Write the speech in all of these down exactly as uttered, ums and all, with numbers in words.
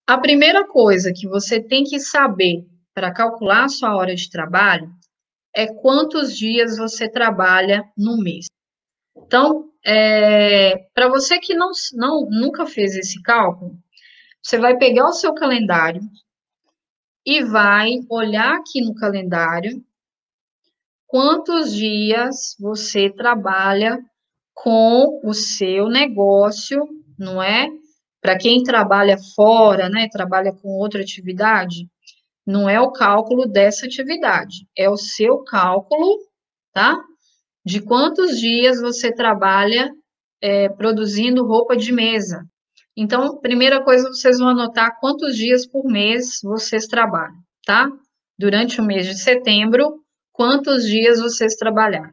A primeira coisa que você tem que saber para calcular a sua hora de trabalho é quantos dias você trabalha no mês. Então, é, para você que não, não, nunca fez esse cálculo, você vai pegar o seu calendário e vai olhar aqui no calendário quantos dias você trabalha com o seu negócio, não é? Para quem trabalha fora, né, trabalha com outra atividade, não é o cálculo dessa atividade, é o seu cálculo, tá? De quantos dias você trabalha é, produzindo roupa de mesa. Então, primeira coisa, vocês vão anotar quantos dias por mês vocês trabalham, tá? Durante o mês de setembro, quantos dias vocês trabalharam.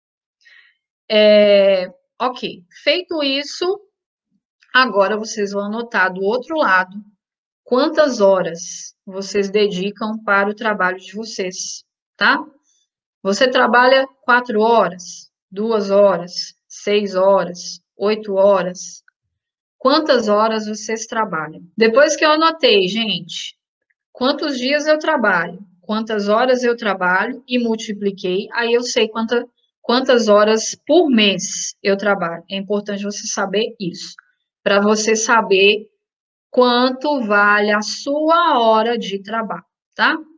É, ok, feito isso, agora vocês vão anotar do outro lado quantas horas vocês dedicam para o trabalho de vocês, tá? Você trabalha quatro horas, duas horas, seis horas, oito horas. Quantas horas vocês trabalham? Depois que eu anotei, gente, quantos dias eu trabalho, quantas horas eu trabalho e multipliquei, aí eu sei quanta, quantas horas por mês eu trabalho. É importante você saber isso, para você saber quanto vale a sua hora de trabalho, tá?